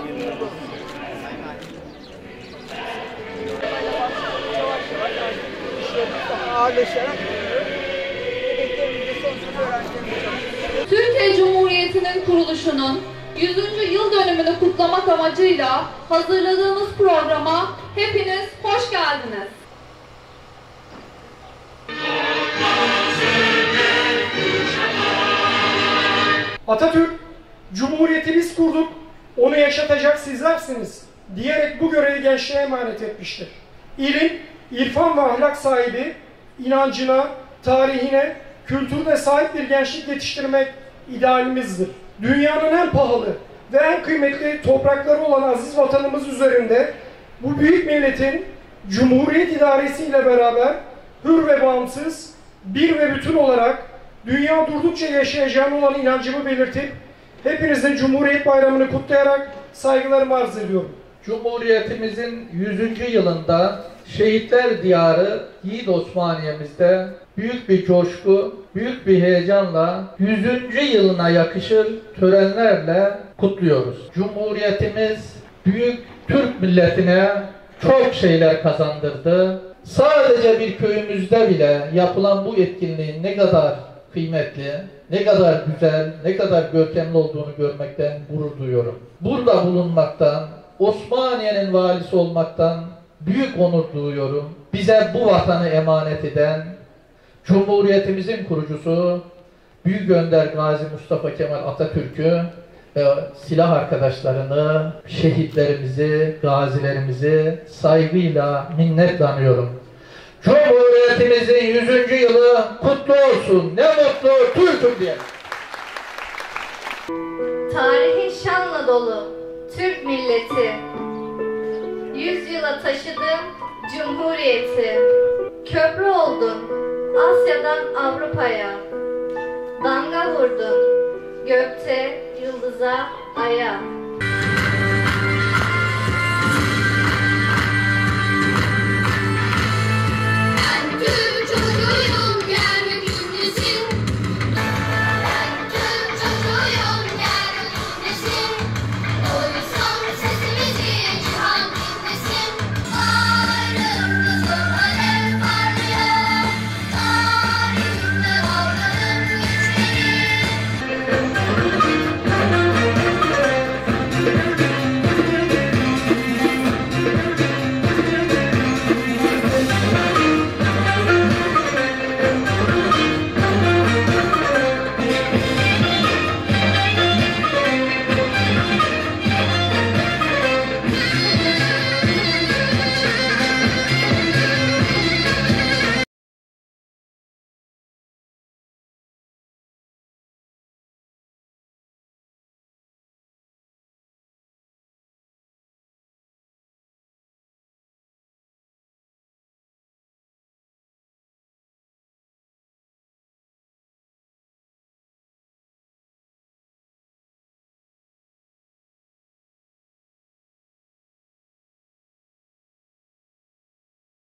Türkiye Cumhuriyeti'nin kuruluşunun 100. yıl dönümünü kutlamak amacıyla hazırladığımız programa hepiniz hoş geldiniz. Atatürk, Cumhuriyeti biz kurduk, onu yaşatacak sizlersiniz diyerek bu görevi gençliğe emanet etmiştir. İlim, irfan ve ahlak sahibi, inancına, tarihine, kültürüne sahip bir gençlik yetiştirmek idealimizdir. Dünyanın en pahalı ve en kıymetli toprakları olan aziz vatanımız üzerinde bu büyük milletin Cumhuriyet idaresi ile beraber hür ve bağımsız, bir ve bütün olarak dünya durdukça yaşayacağına olan inancımı belirtip hepinizin Cumhuriyet Bayramı'nı kutlayarak saygılarımı arz ediyorum. Cumhuriyetimizin 100. yılında Şehitler Diyarı Yiğit Osmaniye'mizde büyük bir coşku, büyük bir heyecanla 100. yılına yakışır törenlerle kutluyoruz. Cumhuriyetimiz büyük Türk milletine çok şeyler kazandırdı. Sadece bir köyümüzde bile yapılan bu etkinliğin ne kadar kıymetli, ne kadar güzel, ne kadar görkemli olduğunu görmekten gurur duyuyorum. Burada bulunmaktan, Osmaniye'nin valisi olmaktan büyük onur duyuyorum. Bize bu vatanı emanet eden, Cumhuriyetimizin kurucusu Büyük Önder Gazi Mustafa Kemal Atatürk'ü ve silah arkadaşlarını, şehitlerimizi, gazilerimizi saygıyla, minnetle anıyorum. Cumhuriyetimizin 100. yılı kutlu olsun. Ne mutlu Türk'üm diye. Tarihin şanla dolu Türk milleti, 100 yıla taşıdım Cumhuriyeti. Köprü oldun Asya'dan Avrupa'ya, damga vurdun gökte yıldıza, aya.